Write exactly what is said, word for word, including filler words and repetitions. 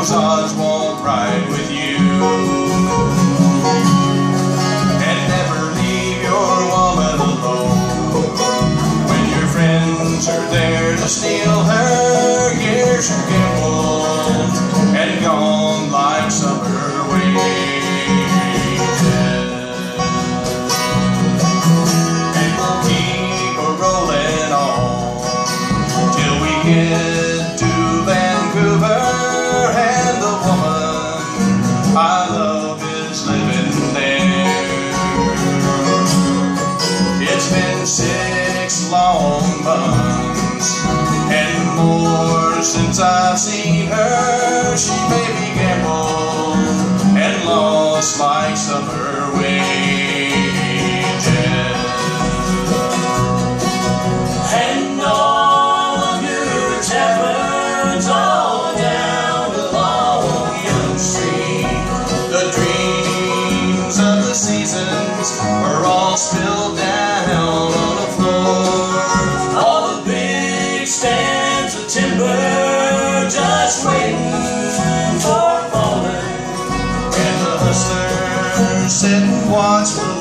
those odds won't ride with you. And never leave your woman alone when your friends are there to steal her. Years are gambled and gone like summer wages. And we'll keep a rolling on till we get to Vancouver, and the woman I love is living there. It's been six long months and more since I've seen her. She may be gambled and lost like summer wages. And all of your taverns all down along Young Street, the dreams of the seasons are all spilled down on the floor. All the big stands of timber just waiting for falling, and the hustlers sit and watch